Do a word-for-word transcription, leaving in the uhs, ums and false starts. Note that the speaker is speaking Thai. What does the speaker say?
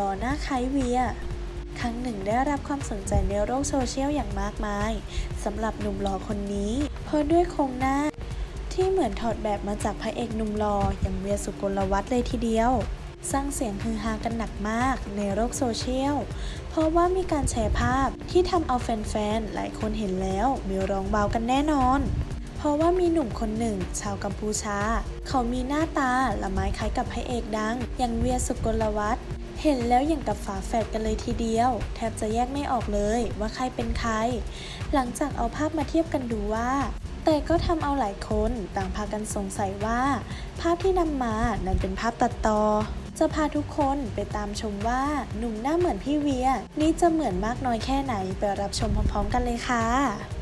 ล่อหน้าคล้ายเวียครั้งหนึ่งได้รับความสนใจในโลกโซเชียลอย่างมากมายสำหรับหนุ่มหล่อคนนี้เพราะด้วยโครงหน้าที่เหมือนถอดแบบมาจากพระเอกหนุ่มหล่ออย่างเวียสุกลวัฒน์เลยทีเดียวสร้างเสียงฮือฮากันหนักมากในโลกโซเชียลเพราะว่ามีการแชร์ภาพที่ทำเอาแฟนๆหลายคนเห็นแล้วมีร้องเบากันแน่นอนเพราะว่ามีหนุ่มคนหนึ่งชาวกัมพูชาเขามีหน้าตาละไม้คล้ายกับพระเอกดังอย่างเวียสุกลวัฒน์เห็นแล้วอย่างกับฝาแฝดกันเลยทีเดียวแทบจะแยกไม่ออกเลยว่าใครเป็นใครหลังจากเอาภาพมาเทียบกันดูว่าแต่ก็ทำเอาหลายคนต่างพากันสงสัยว่าภาพที่นำมานั้นเป็นภาพตัดต่อจะพาทุกคนไปตามชมว่าหนุ่มหน้าเหมือนพี่เวียนี่จะเหมือนมากน้อยแค่ไหนไปรับชมพร้อมๆกันเลยค่ะ